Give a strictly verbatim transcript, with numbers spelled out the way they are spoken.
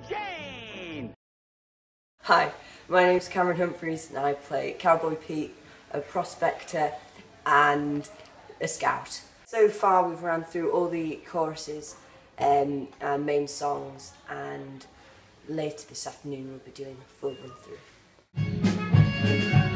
Jane! Hi, my name's Cameron Humphreys and I play Cowboy Pete, a prospector and a scout. So far we've ran through all the choruses um, and main songs, and later this afternoon we'll be doing a full run through.